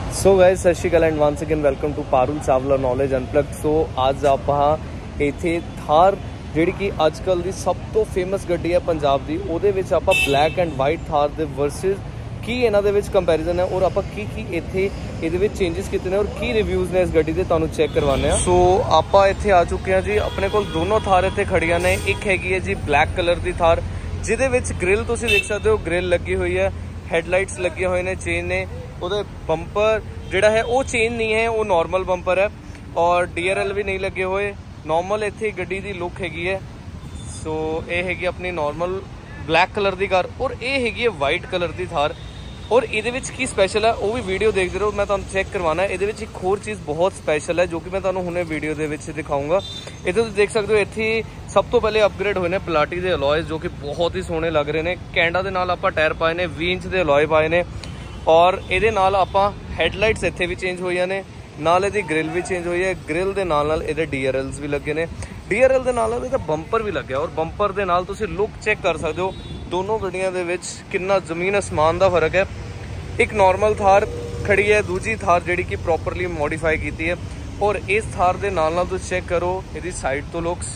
So guys सत श्री अकाल and once again welcome to Parul Chawla knowledge unplugged. So आज ਆਪਾਂ ਇੱਥੇ ਥਾਰ ਜਿਹੜੀ ਕਿ ਅੱਜ ਕੱਲ੍ਹ ਦੀ ਸਭ ਤੋਂ ਫੇਮਸ ਗੱਡੀ ਹੈ ਪੰਜਾਬ ਦੀ, ਉਹਦੇ ਵਿੱਚ ਆਪਾਂ ਬਲੈਕ ਐਂਡ ਵਾਈਟ ਥਾਰ ਦੇ ਵਰਸਸ ਕੀ ਇਹਨਾਂ ਦੇ ਵਿੱਚ ਕੰਪੈਰੀਜ਼ਨ ਹੈ ਔਰ ਆਪਾਂ ਕੀ ਇੱਥੇ ਇਹਦੇ ਵਿੱਚ ਚੇਂਜਸ ਕੀਤੇ ਨੇ ਔਰ ਕੀ ਰਿਵਿਊਜ਼ ਨੇ ਇਸ ਗੱਡੀ ਦੇ ਤੁਹਾਨੂੰ ਚੈੱਕ ਕਰਵਾਉਂਦੇ ਆ। ਸੋ ਆਪਾਂ ਇੱਥੇ ਆ ਚੁੱਕੇ ਹਾਂ ਜੀ। ਆਪਣੇ ਕੋਲ ਦੋਨੋਂ ਥਾਰ ਇੱਥੇ ਖੜੀਆਂ ਨੇ। ਇੱਕ ਹੈਗੀ ਹੈ ਜੀ ਬਲੈਕ ਕਲਰ ਦੀ ਥਾਰ ਜਿਹਦੇ ਵਿੱਚ ਗ੍ਰਿਲ ਤੁਸੀਂ ਦੇਖ ਸਕਦੇ ਹੋ, ਗ੍ਰਿਲ ਲੱਗੀ ਹੋਈ ਹੈ, ਹੈਡਲਾਈਟਸ ਲੱਗੇ ਹੋਏ ਨੇ, ਚੇਨ ਨੇ। ਉਹਦੇ ਬੰਪਰ ਜਿਹੜਾ ਹੈ ਉਹ ਚੇਂਜ ਨਹੀਂ ਹੈ, ਉਹ नॉर्मल ਬੰਪਰ ਹੈ और DRL भी नहीं लगे हुए। नॉर्मल इतने गड्डी की लुक हैगी है। सो ये हैगी अपनी नॉर्मल ब्लैक कलर की कार और ये हैगी है वाइट कलर की थार। और ये की स्पैशल है वो भी वीडियो देखते रहो, मैं तुहानू चेक करवाना है। ये एक होर चीज़ बहुत स्पैशल है जो कि मैं तुहानू हुणे वीडियो के दिखाऊंगा। इधर तुसीं देख सकते हो इत्थे सब तो पहले अपग्रेड हुए हैं पिलाटी के अलॉयज जो कि बहुत ही सोहने लग रहे हैं। कैंडा के नाल आपां टायर पाए ने, 20 इंच के अलॉय पाए ने और ये नाल आपां हैडलाइट्स इत्थे भी चेंज हुई ने, नाल इहदी ग्रिल भी चेंज हुई है। ग्रिल के नाल इहदे DRLs भी लगे ने, DRL के नाल इहदा बंपर भी लग्या और बंपर के नाल तुसीं लुक चेक कर सकते हो। दोनों गड्डियां दे विच कितना जमीन आसमान का फर्क है। एक नॉर्मल थार खड़ी है, दूजी थार जिहड़ी कि प्रॉपरली मॉडिफाई की है। और इस थार के नाल तुसीं चेक करो इहदी साइड तो लुक्स।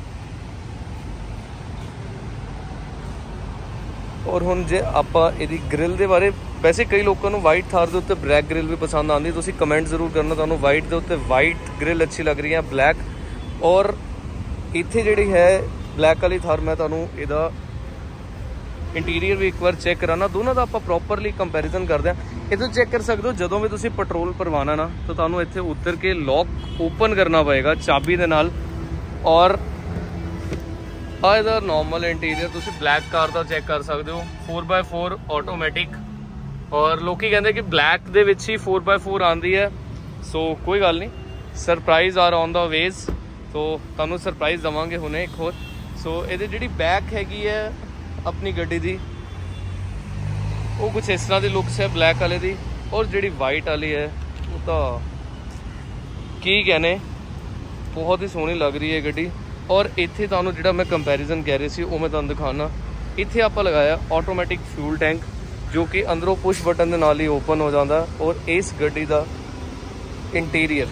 और हुण जे आपां इहदी ग्रिल के बारे, वैसे कई लोगों को वाइट थार के उत्ते ब्लैक ग्रिल भी पसंद आती, तुसीं कमेंट जरूर करना तुहानूं वाइट के उत्ते वाइट ग्रिल अच्छी लग रही है ब्लैक। और इत्थे जिहड़ी है ब्लैक वाली थार मैं तुहानूं इहदा इंटीरियर भी एक बार चेक कराना। दोनों का आपां प्रॉपरली कंपैरिजन करते हैं। इधर चेक कर सकते हो जदों भी तुसीं पेट्रोल भरवाना ना तो तुहानूं इत्थे उतर के लॉक ओपन करना पएगा चाबी दे नाल। और इधर नॉर्मल इंटीरियर तुसीं ब्लैक कार का चेक कर सकते हो, 4x4 ऑटोमैटिक। और लोग कहते कि ब्लैक दे विच ही 4x4 आती है। सो कोई गल नहीं, surprise are on the ways, तो तुहानूं सरप्राइज देवांगे हुणे एक होर। सो ये जी बैक हैगी है अपनी गड्डी दी, वो कुछ इस तरह की लुक्स है ब्लैक वाले दी। और जी वाइट वाली है वो तो की कहने, बहुत ही सोहनी लग रही है गड्डी। और इत्थे तुहानूं जिहड़ा मैं कंपैरिजन कह रही सी वो मैं तुहानूं दिखाना। इत्थे आपां लगाया ऑटोमैटिक फ्यूल टैंक जो कि अंदरों पुश बटन के नाल ही ओपन हो जाता। और इस गड्डी का इंटीरियर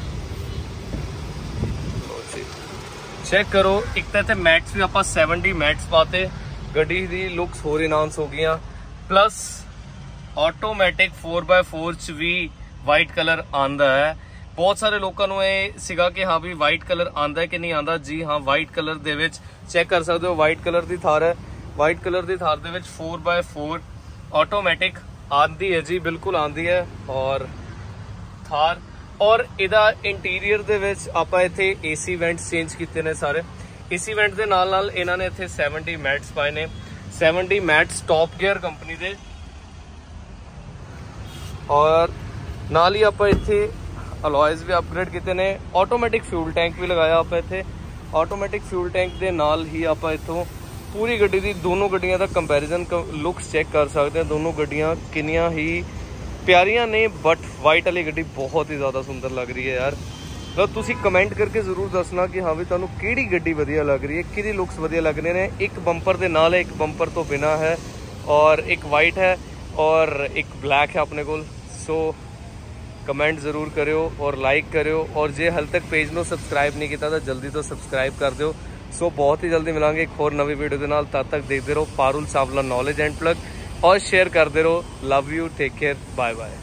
चेक करो। एक तो इत्थे मैट्स भी आपां 70 मैट्स पाते, गड्डी की लुक्स होर इनहांस हो गई। प्लस ऑटोमैटिक 4x4 च भी वाइट कलर आंदा है। बहुत सारे लोगों को ये सीगा कि हाँ भी वाइट कलर आंदा है कि नहीं आंदा। जी हाँ, वाइट कलर दे विच चेक कर सकते हो, वाइट कलर की थार है। वाइट कलर की थार दे विच 4x4 ऑटोमैटिक आती है जी, बिल्कुल आती है। और थार और इहदा इंटीरियर दे विच आपां इत्थे AC वेंट्स चेंज कीते ने सारे। AC वेंट दे नाल नाल इन्हां ने इत्थे 70 मैट्स पाए ने, 70 मैट्स टॉप गियर कंपनी दे। और नाल ही आपां इत्थे अलॉयज भी अपग्रेड किए ने, ऑटोमैटिक फ्यूल टैंक भी लगाया आप इत्थे। ऑटोमैटिक फ्यूल टैंक के नाल ही आप इत्थों पूरी गड्डी की दोनों गड्डियां का कंपैरिजन लुक्स चेक कर सकते हैं। दोनों गड्डियां कितनियां ही प्यारियां ने, बट वाइट वाली गड्डी बहुत ही ज़्यादा सुंदर लग रही है यार। तो तुसी कमेंट करके जरूर दसना कि हाँ भी तुहानूं किहड़ी गड्डी वधिया लग रही है, किहदी लुक्स वधिया लग रहे हैं। एक बंपर के नाल है, एक बंपर तो बिना है, और एक वाइट है और एक ब्लैक है अपने कोल। सो कमेंट जरूर करो और लाइक करो। और जे हाल तक पेज को सबसक्राइब नहीं किया तो जल्दी तो सबसक्राइब कर दो। सो बहुत ही जल्दी मिलांगे एक होर नवी वीडियो के नाल। तब तक देखते रहो Parul Chawla knowledge unplugged और शेयर करते रहो। Love you, take care, bye bye.